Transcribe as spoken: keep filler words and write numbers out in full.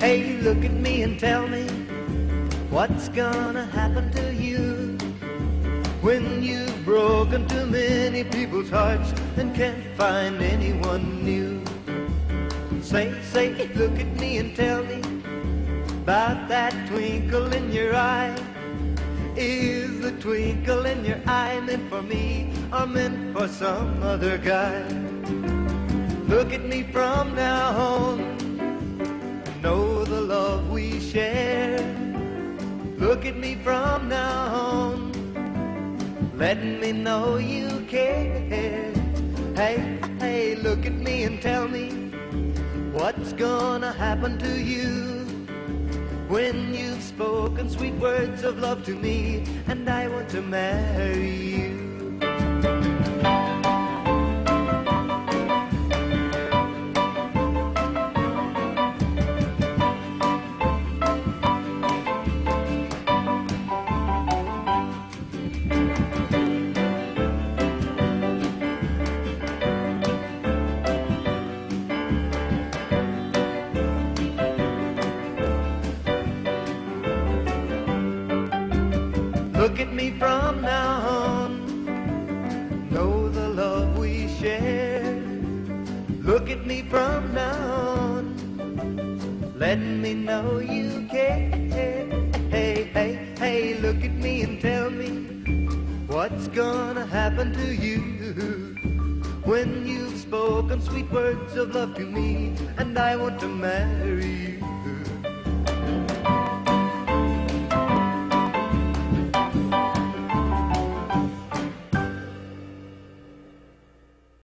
Hey, look at me and tell me what's gonna happen to you when you've broken too many people's hearts and can't find anyone new. Say, say, look at me and tell me about that twinkle in your eye. Is the twinkle in your eye meant for me or meant for some other guy? Look at me from now on, know the love we share. Look at me from now on, letting me know you care. Hey, hey, look at me and tell me what's gonna happen to you when you've spoken sweet words of love to me and I want to marry you. Look at me from now on, know the love we share. Look at me from now on, letting me know you care. Hey, hey, hey, look at me and tell me what's gonna happen to you when you've spoken sweet words of love to me and I want to marry you.